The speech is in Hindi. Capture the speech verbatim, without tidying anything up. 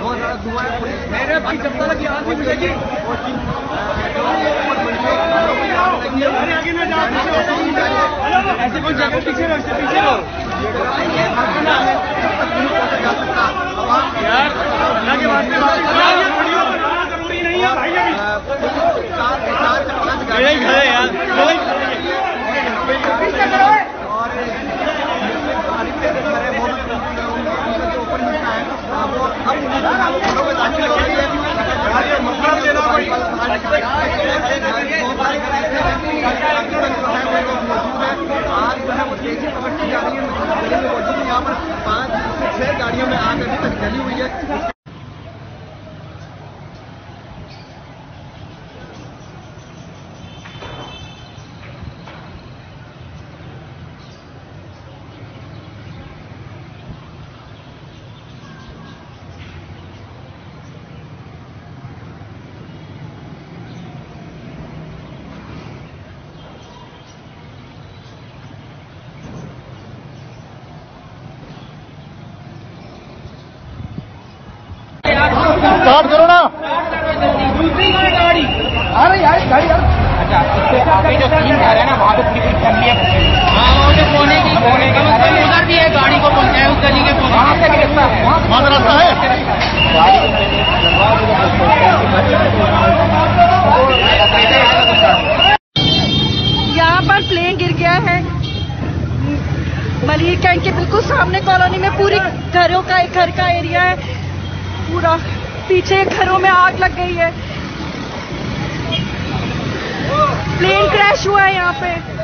बहुत ज्यादा धुआं है। मेरे भाई जब तक यहाँ से मिलेगी ऐसे कोई जगह पीछे रहो, इससे पीछे रहो यार, अल्लाह के वास्ते जरूरी नहीं है भाई। अभी घर है यार, यहाँ पर पाँच छह गाड़ियों में आग अभी तक जली हुई है। स्टार्ट करो ना। दूसरी गाड़ी आ रही है गाड़ी। अच्छा, इससे आगे जो तीन घर है ना, वहाँ पे पूरी फैमिली है। हाँ, वो जो कोने की कोने की उधर भी है, गाड़ी को पहुँचाए उस गली के वहाँ से रास्ता है, वहाँ से रास्ता है। यहाँ पर प्लेन गिर गया है मलिर कैंट के बिल्कुल सामने कॉलोनी में। पूरी घरों का एक घर का एरिया है, पूरा पीछे घरों में आग लग गई है। प्लेन क्रैश हुआ है यहाँ पे।